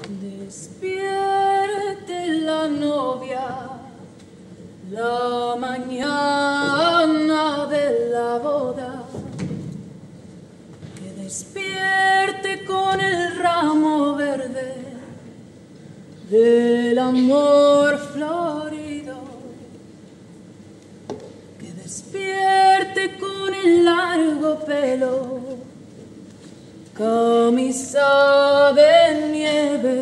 Despierte la novia, la mañana de la boda, que despierte con el ramo verde del amor florido, que despierte con el largo pelo, camisa de nieve,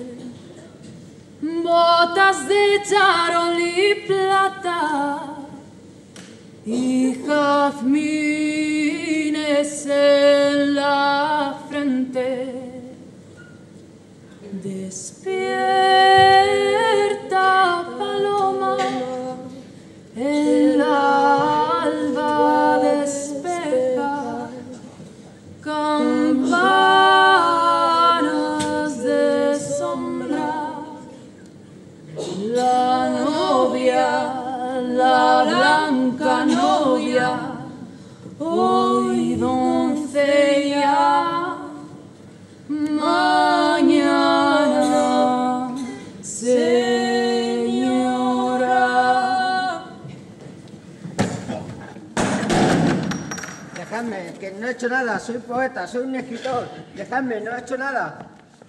botas de charol y plata y jazmines en la frente. Despierta, paloma, el alba despeja, campanas de sombra, la novia, la blanca novia, hoy doncella, mañana señora. Dejadme, que no he hecho nada, soy poeta, soy un escritor. Dejadme, no he hecho nada.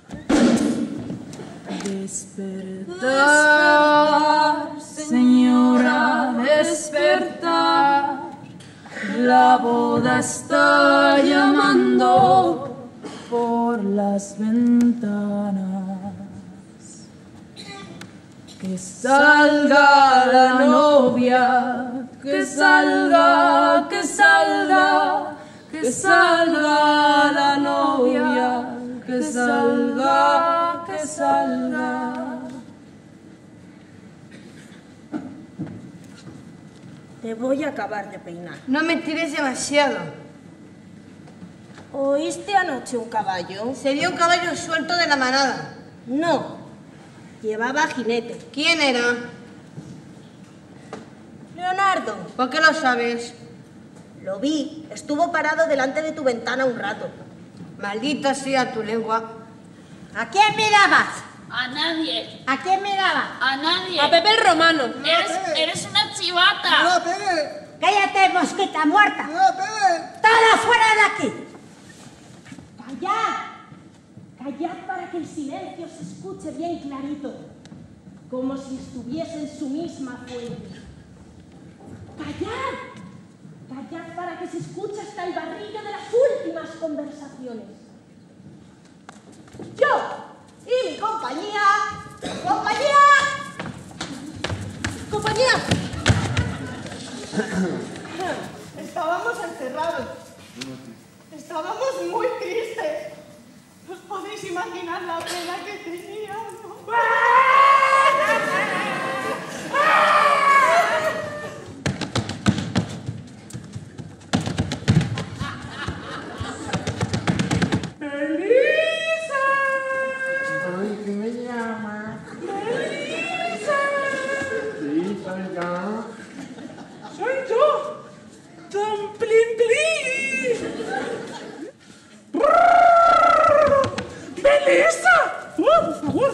Despertar, señora, despertar. La boda está llamando por las ventanas. Que salga la novia, que salga, que salga, que salga la novia, que salga, que salga. Te voy a acabar de peinar. No me tires demasiado. ¿Oíste anoche un caballo? Sería un caballo suelto de la manada. No, llevaba jinete. ¿Quién era? Leonardo. ¿Por qué lo sabes? Lo vi, estuvo parado delante de tu ventana un rato. Maldita sea tu lengua. ¿A quién mirabas? A nadie. ¿A quién mirabas? A nadie. A Pepe el Romano. Eres una chivata. ¡No, Pepe! ¡Cállate, mosquita muerta! ¡No, Pepe! ¡Todos fuera de aquí! ¡Callad! Callad para que el silencio se escuche bien clarito, como si estuviese en su misma fuente. ¡Callad! Callad para que se escuche hasta el barrillo de las últimas conversaciones. Yo y mi compañía... ¡Compañía! ¡Compañía! Estábamos encerrados. Estábamos muy tristes. ¿Os podéis imaginar la pena que teníamos? ¡Belisa! Ay, ¿qué me llama? ¡Belisa! Sí, soy yo. ¡Soy yo! ¡Don Plin Plin! ¡Belisa! Por favor!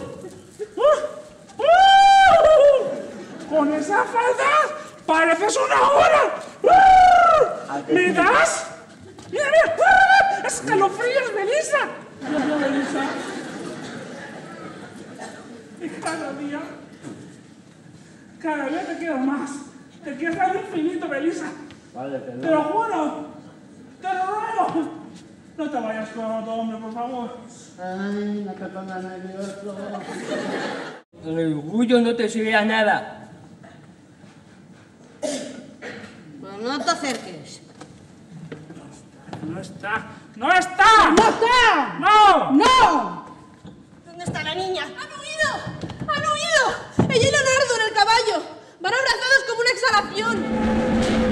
¡Con esa falda pareces una hora! ¿Me das? ¡Mira, mira! ¡Escalofríos, Belisa! Mira, Belisa. Y cada día te quiero más. Te quiero al infinito, Belisa. Vale, perdón. Te lo juro. Te lo ruego. No te vayas con otro hombre, por favor. Ay, no te pongas nervioso. El orgullo no te sirve a nada. Pues no te acerques. No está. ¡No está! ¡No está! ¡No! ¡No! ¿Dónde está la niña? ¡Han huido! ¡Han huido! Ella y Leonardo en el caballo. Van abrazados como una exhalación.